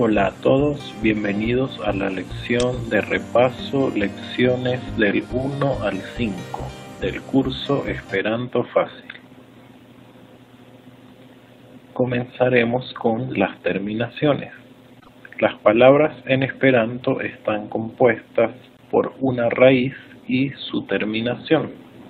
Hola a todos, bienvenidos a la lección de repaso, lecciones del 1 al 5 del curso Esperanto Fácil. Comenzaremos con las terminaciones. Las palabras en Esperanto están compuestas por una raíz y su terminación.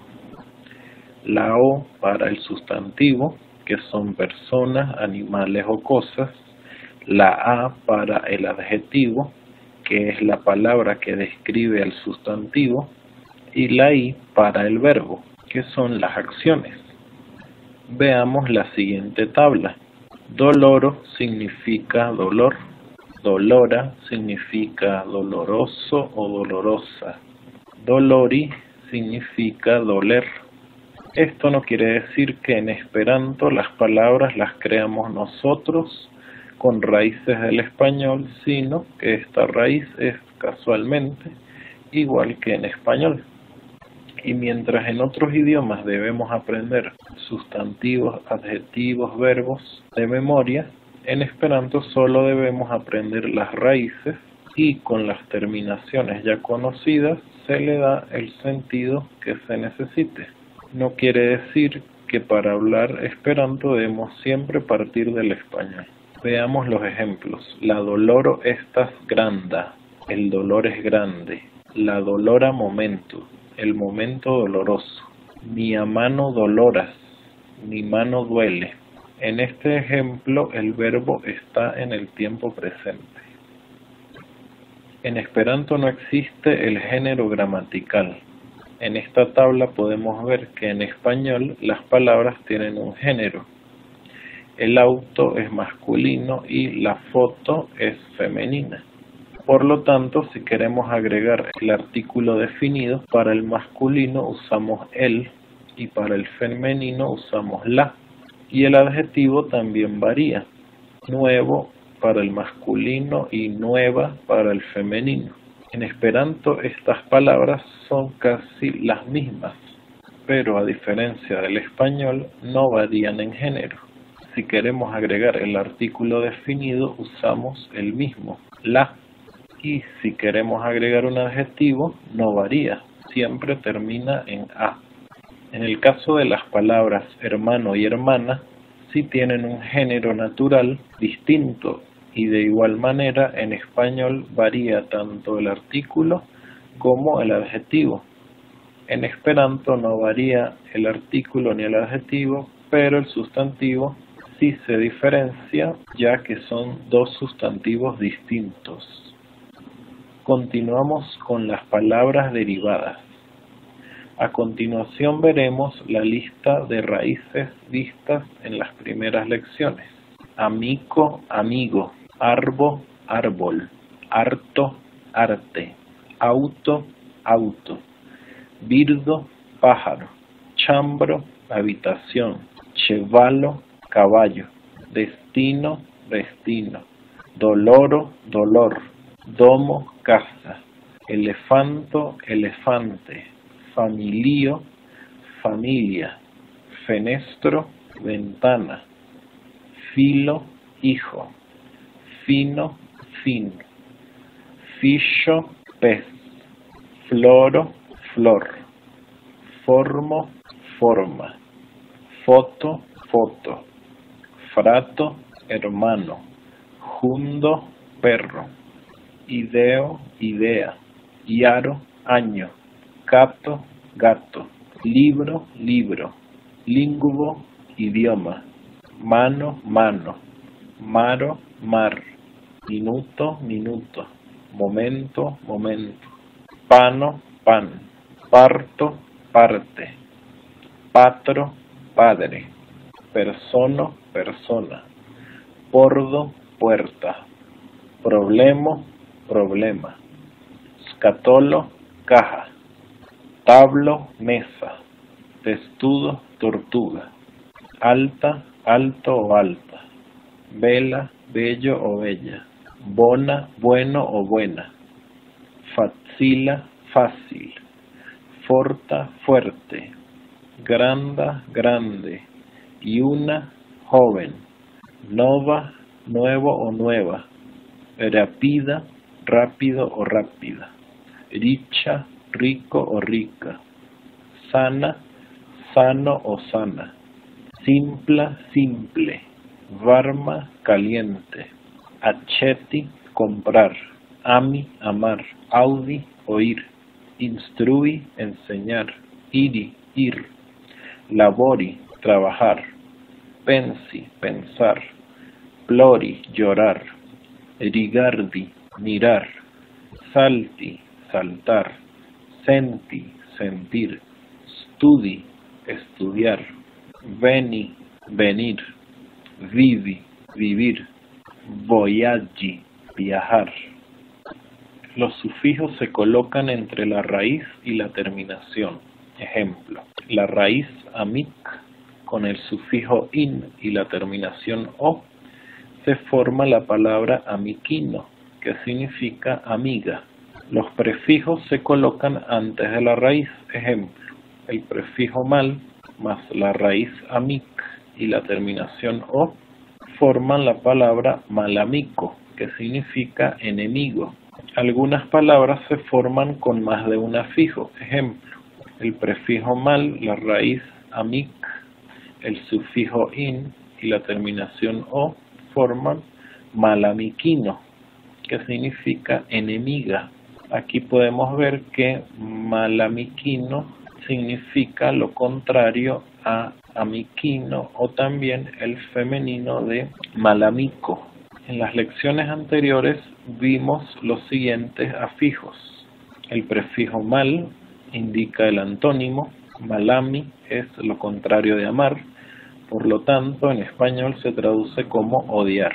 La O para el sustantivo, que son personas, animales o cosas. La A para el adjetivo, que es la palabra que describe al sustantivo, y la I para el verbo, que son las acciones. Veamos la siguiente tabla. Doloro significa dolor, dolora significa doloroso o dolorosa, dolori significa doler. Esto no quiere decir que en Esperanto las palabras las creamos nosotros con raíces del español, sino que esta raíz es casualmente igual que en español. Y mientras en otros idiomas debemos aprender sustantivos, adjetivos, verbos de memoria, en Esperanto solo debemos aprender las raíces y con las terminaciones ya conocidas se le da el sentido que se necesite. No quiere decir que para hablar Esperanto debemos siempre partir del español. Veamos los ejemplos. La doloro estas granda, el dolor es grande. La dolora momento, el momento doloroso. Mi mano doloras, mi mano duele. En este ejemplo el verbo está en el tiempo presente. En Esperanto no existe el género gramatical. En esta tabla podemos ver que en español las palabras tienen un género. El auto es masculino y la foto es femenina. Por lo tanto, si queremos agregar el artículo definido, para el masculino usamos el y para el femenino usamos la. Y el adjetivo también varía. Nuevo para el masculino y nueva para el femenino. En Esperanto estas palabras son casi las mismas, pero a diferencia del español no varían en género. Si queremos agregar el artículo definido, usamos el mismo, la. Y si queremos agregar un adjetivo, no varía, siempre termina en a. En el caso de las palabras hermano y hermana, sí tienen un género natural distinto y de igual manera en español varía tanto el artículo como el adjetivo. En Esperanto no varía el artículo ni el adjetivo, pero el sustantivo sí se diferencia, ya que son dos sustantivos distintos. Continuamos con las palabras derivadas. A continuación veremos la lista de raíces vistas en las primeras lecciones. Amico, amigo, arbo, árbol, harto, arte, auto, auto, birdo, pájaro, chambro, habitación, chevalo, caballo, destino, destino, doloro, dolor, domo, casa, elefanto, elefante, familio, familia, fenestro, ventana, filo, hijo, fino, fin, fiscio, pez, floro, flor, formo, forma, foto, foto, frato, hermano, jundo, perro, ideo, idea, iaro, año, gato, gato, libro, libro, linguo, idioma, mano, mano, maro, mar, minuto, minuto, momento, momento, pano, pan, parto, parte, patro, padre, persono, persona, pordo, puerta, problema, problema, scatolo, caja, tablo, mesa, testudo, tortuga, alta, alto o alta, vela, bello o bella, bona, bueno o buena, facila, fácil, forta, fuerte, granda, grande, y una, joven, nova, nuevo o nueva, Rapida, rápido o rápida. Richa, rico o rica. Sana, sano o sana. Simpla, simple. Varma, caliente. Accetti, comprar. Ami, amar. Audi, oír. Instrui, enseñar. Iri, ir. Labori, trabajar. Pensi, pensar. Plori, llorar. Rigardi, mirar. Salti, saltar. Senti, sentir. Studi, estudiar. Veni, venir. Vivi, vivir. Voyaggi, viajar. Los sufijos se colocan entre la raíz y la terminación. Ejemplo, la raíz amic con el sufijo in y la terminación o, se forma la palabra amiquino, que significa amiga. Los prefijos se colocan antes de la raíz. Ejemplo, el prefijo mal más la raíz amic y la terminación o forman la palabra malamico, que significa enemigo. Algunas palabras se forman con más de un afijo. Ejemplo, el prefijo mal, la raíz amic, el sufijo in y la terminación o forman malamiquino, que significa enemiga. Aquí podemos ver que malamiquino significa lo contrario a amiquino o también el femenino de malamico. En las lecciones anteriores vimos los siguientes afijos. El prefijo mal indica el antónimo. Malami es lo contrario de amar. Por lo tanto, en español se traduce como odiar.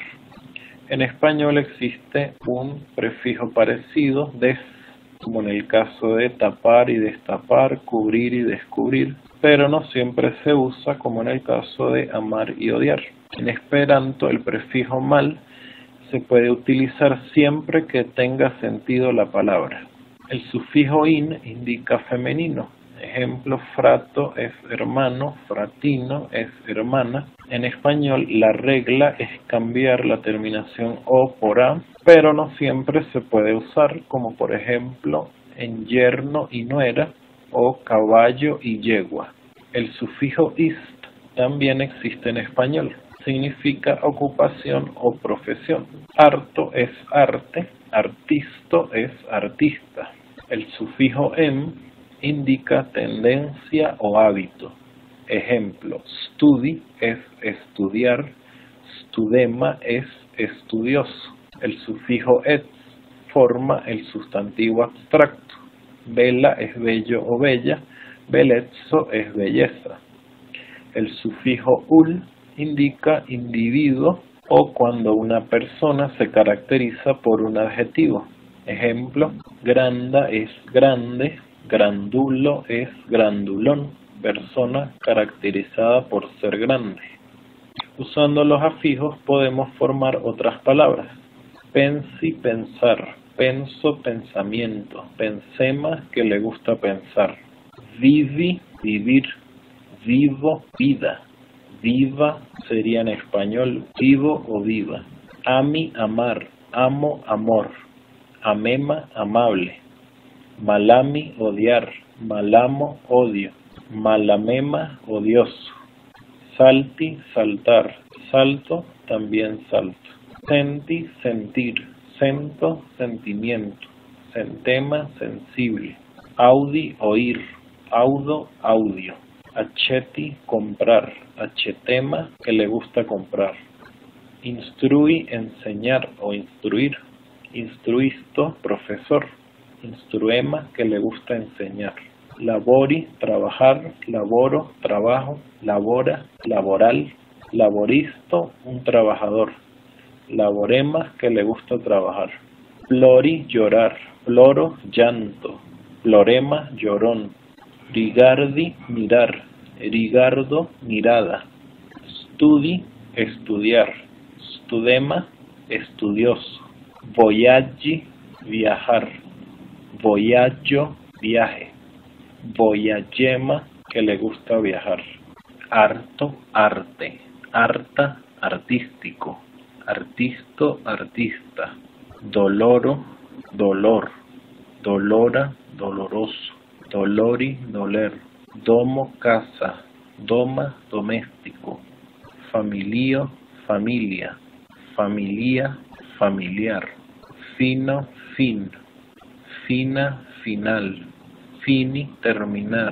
En español existe un prefijo parecido, des, como en el caso de tapar y destapar, cubrir y descubrir, pero no siempre se usa como en el caso de amar y odiar. En esperanto, el prefijo mal se puede utilizar siempre que tenga sentido la palabra. El sufijo in indica femenino. Ejemplo, frato es hermano, fratino es hermana. En español, la regla es cambiar la terminación o por a, pero no siempre se puede usar, como por ejemplo, en yerno y nuera o caballo y yegua. El sufijo ist también existe en español. Significa ocupación o profesión. Arto es arte, artisto es artista. El sufijo em indica tendencia o hábito. Ejemplo, studi es estudiar, studema es estudioso. El sufijo et forma el sustantivo abstracto. Bella es bello o bella, bellezzo es belleza. El sufijo ul indica individuo o cuando una persona se caracteriza por un adjetivo. Ejemplo, granda es grande, grandulo es grandulón, persona caracterizada por ser grande. Usando los afijos podemos formar otras palabras. Pensi, pensar. Penso, pensamiento. Pensema, que le gusta pensar. Vivi, vivir. Vivo, vida. Viva sería en español vivo o viva. Ami, amar. Amo, amor. Amema, amable. Malami, odiar. Malamo, odio. Malamema, odioso. Salti, saltar. Salto, también salto. Senti, sentir. Sento, sentimiento. Sentema, sensible. Audi, oír. Audo, audio. Accetti, comprar. Accetema, que le gusta comprar. Instrui, enseñar o instruir. Instruisto, profesor. Instruema, que le gusta enseñar. Labori, trabajar. Laboro, trabajo. Labora, laboral. Laboristo, un trabajador. Laborema, que le gusta trabajar. Plori, llorar. Ploro, llanto. Plorema, llorón. Rigardi, mirar. Rigardo, mirada. Studi, estudiar. Studema, estudioso. Voyaggi, viajar. Voyaggio, viaje. Voyagema, que le gusta viajar. Arto, arte. Arta, artístico. Artisto, artista. doloro, dolor, dolora, doloroso, dolori, doler, domo, casa, doma, doméstico, familio, familia, familia, familiar, fino, fin, fina, final, fini, terminar,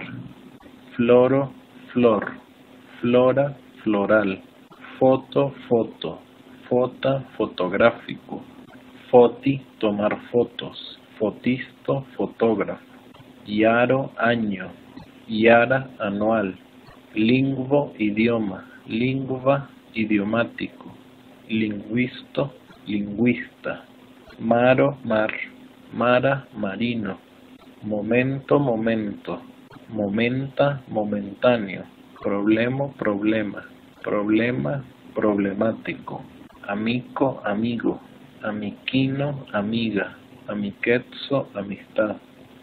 floro, flor, flora, floral, foto, foto, fota, fotográfico, foti, tomar fotos, fotisto, fotógrafo, yaro, año, yara, anual, lingvo, idioma, lingua, idiomático, lingüisto, lingüista, maro, mar, mara, marino, momento, momento, momenta, momentáneo, problema, problema, problema, problemático, amico, amigo, amiquino, amiga, amiquetzo, amistad,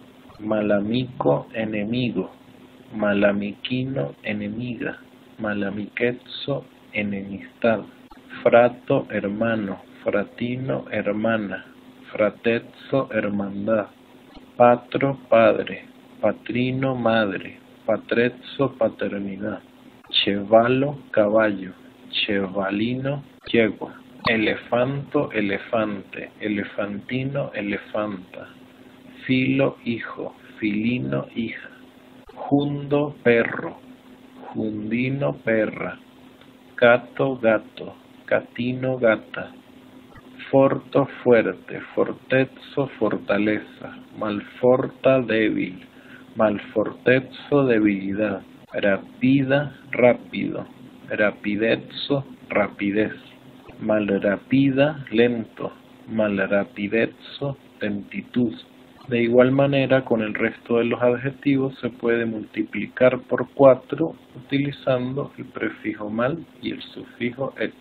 malamico, enemigo, malamiquino, enemiga, malamiquetzo, enemistad, frato, hermano, fratino, hermana, fratezzo, hermandad, patro, padre, patrino, madre, patrezzo, paternidad, chevalo, caballo, chevalino, yegua, elefanto, elefante, elefantino, elefanta, filo, hijo, filino, hija, jundo, perro, jundino, perra, gato, gato, catino, gata, forto, fuerte, fortezzo, fortaleza, malforta, débil, malfortezzo, debilidad, rapida, rápido, rapidezzo, rapidez, malrapida, lento, malrapidezzo, lentitud. De igual manera, con el resto de los adjetivos se puede multiplicar por 4 utilizando el prefijo mal y el sufijo ex.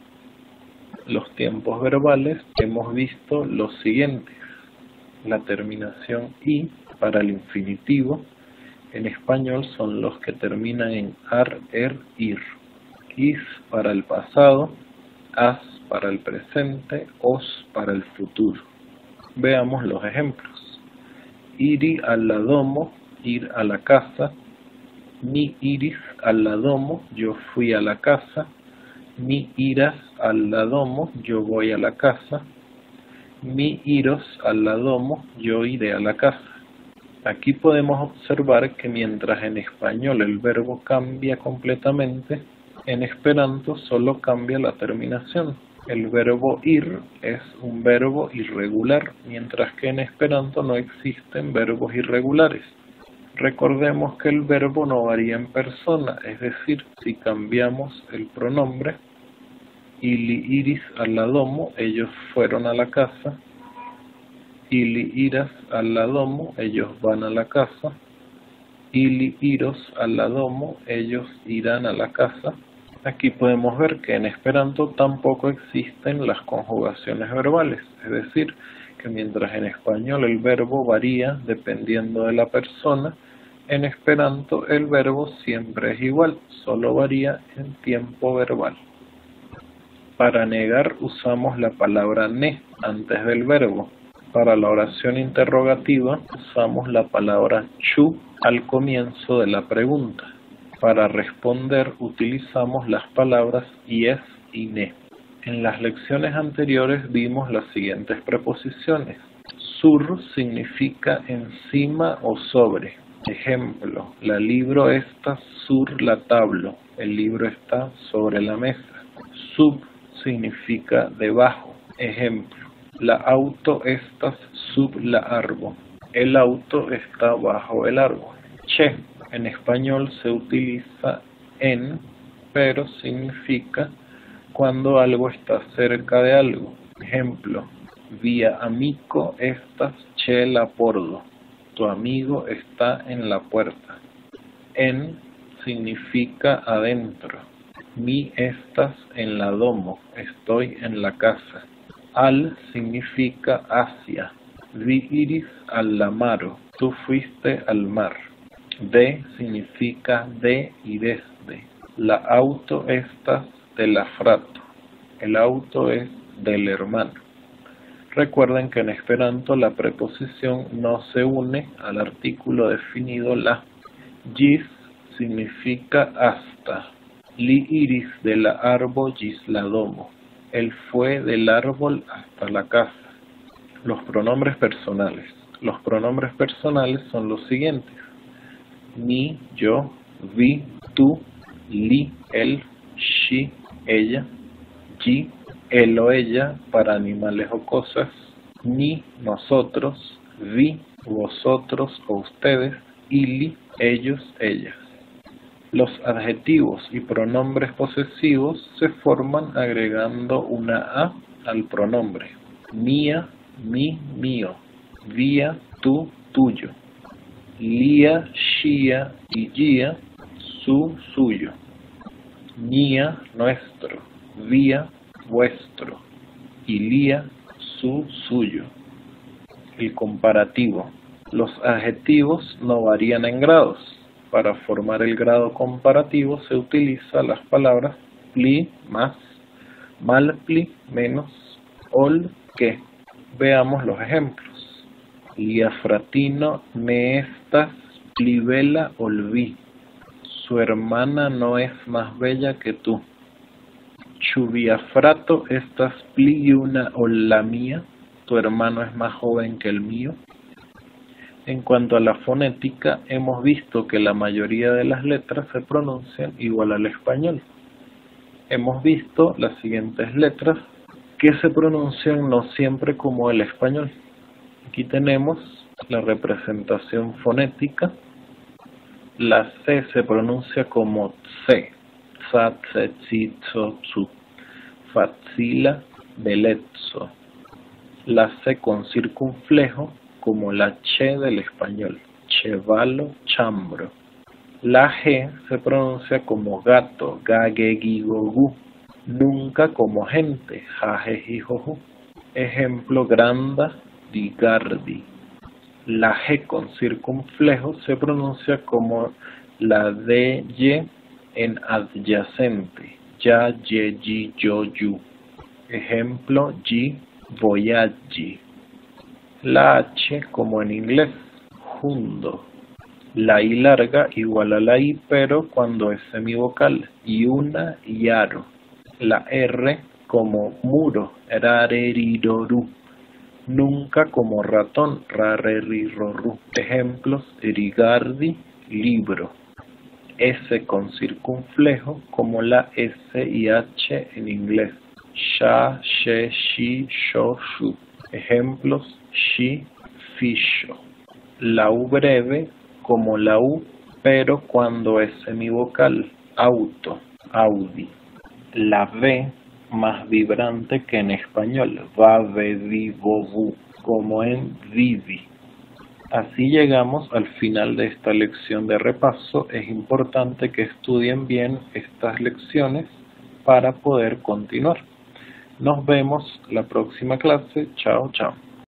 Los tiempos verbales hemos visto los siguientes. La terminación i para el infinitivo en español son los que terminan en ar, er, ir. Is para el pasado, as para el presente, os para el futuro. Veamos los ejemplos. Iri alla domo, ir a la casa. Mi iris alla domo, yo fui a la casa. Mi iras alla domo, yo voy a la casa. Mi iros alla domo, yo iré a la casa. Aquí podemos observar que mientras en español el verbo cambia completamente, en esperanto solo cambia la terminación. El verbo ir es un verbo irregular, mientras que en esperanto no existen verbos irregulares. Recordemos que el verbo no varía en persona, es decir, si cambiamos el pronombre, ili iris alla domo, ellos fueron a la casa, ili iras alla domo, ellos van a la casa, ili iros alla domo, ellos irán a la casa. Aquí podemos ver que en esperanto tampoco existen las conjugaciones verbales, es decir, que mientras en español el verbo varía dependiendo de la persona, en esperanto el verbo siempre es igual, solo varía en tiempo verbal. Para negar usamos la palabra ne antes del verbo. Para la oración interrogativa usamos la palabra chu al comienzo de la pregunta. Para responder utilizamos las palabras yes y ne. En las lecciones anteriores vimos las siguientes preposiciones. Sur significa encima o sobre. Ejemplo, la libro está sur la tablo. El libro está sobre la mesa. Sub significa debajo. Ejemplo, la auto está sub la árbol. El auto está bajo el árbol. Che, en español se utiliza en, pero significa cuando algo está cerca de algo. Ejemplo, via amico estas che la pordo. Tu amigo está en la puerta. En significa adentro. Mi estas en la domo. Estoy en la casa. Al significa hacia. Vi iris al la maro. Tú fuiste al mar. De significa de y desde. La auto estas de la frato. El auto es del hermano. Recuerden que en esperanto la preposición no se une al artículo definido la. Gis significa hasta. Li iris de la árbol gis la domo. Él fue del árbol hasta la casa. Los pronombres personales. Los pronombres personales son los siguientes: mi, yo, vi, tú, li, él, she, ella, yi, él o ella para animales o cosas, ni, nosotros, vi, vosotros o ustedes, ili, ellos, ellas. Los adjetivos y pronombres posesivos se forman agregando una a al pronombre. Mía, mi, mío. Vía, tú, tuyo. Lía, shía y guía, su, suyo. Mía, nuestro. Vía, vuestro. Y lía, su, suyo. El comparativo. Los adjetivos no varían en grados. Para formar el grado comparativo se utiliza las palabras pli, más, mal pli, menos, ol, que. Veamos los ejemplos. Lia fratino me estas pli bella olvi. Su hermana no es más bella que tú. Ĉu via frato estas pli juna ol la mía. Tu hermano es más joven que el mío. En cuanto a la fonética, hemos visto que la mayoría de las letras se pronuncian igual al español. Hemos visto las siguientes letras que se pronuncian no siempre como el español. Aquí tenemos la representación fonética. La C se pronuncia como tse, tsa, tse, tsi, tso, tsu, fatsila, beletso. La C con circunflejo como la che del español, chevalo, chambro. La G se pronuncia como gato, gagegigogu, nunca como gente, jajejijoju. Ejemplo, granda, digardi. La G con circunflejo se pronuncia como la D, Y en adyacente, ya, ye, yi, yo, yu. Ejemplo, yi, voyaggi. La H como en inglés, hundo. La I larga igual a la I, pero cuando es semivocal, yuna, yaro. La R como muro, rareriroru. Nunca como ratón, rareriroru. Ejemplos, rigardi, libro. S con circunflejo como la S y H en inglés, sha, she, she, sho, shu. Ejemplos, she, fisho. La U breve como la U, pero cuando es semivocal, auto, audi. La V más vibrante que en español, va, ve, vi, vo, vu, como en vivi. Así llegamos al final de esta lección de repaso. Es importante que estudien bien estas lecciones para poder continuar. Nos vemos la próxima clase. Chao, chao.